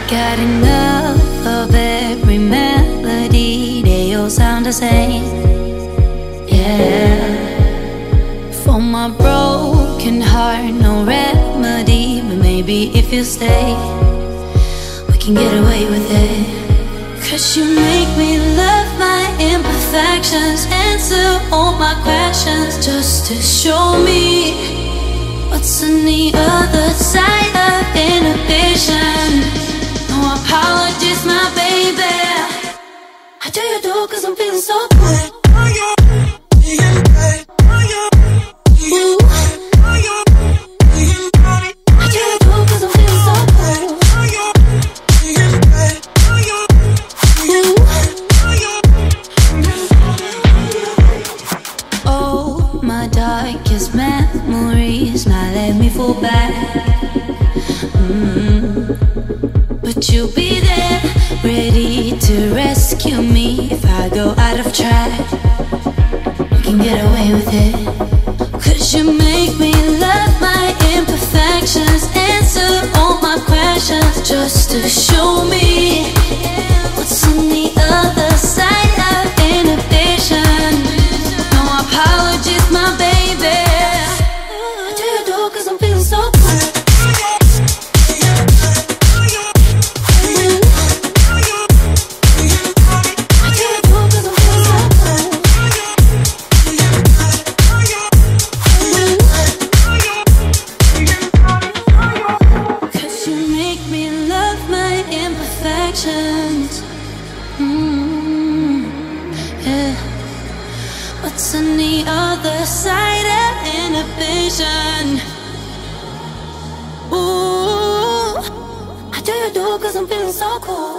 Got enough of every melody, they all sound the same. Yeah. For my broken heart, no remedy, but maybe if you stay, we can get away with it. 'Cause you make me love my imperfections, answer all my questions, just to show me what's on the other side of inhibition. No apologies, my baby. How do you do? 'Cause I'm feeling so good. Darkest memories now let me fall back. But you'll be there, ready to rescue me if I go out of track. You can get away with it. 'Cause you make me love my imperfections, answer all my questions, just to show me what's on the other side of inhibition. No apologies, my baby. How do you do? 'Cause I'm feeling so good. Yeah. What's on the other side of inhibition? Ooh, how do you do? 'Cause I'm feeling so cool.